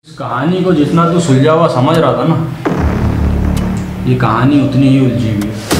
इस कहानी को जितना तू सुलझा हुआ समझ रहा था ना, ये कहानी उतनी ही उलझी हुई है।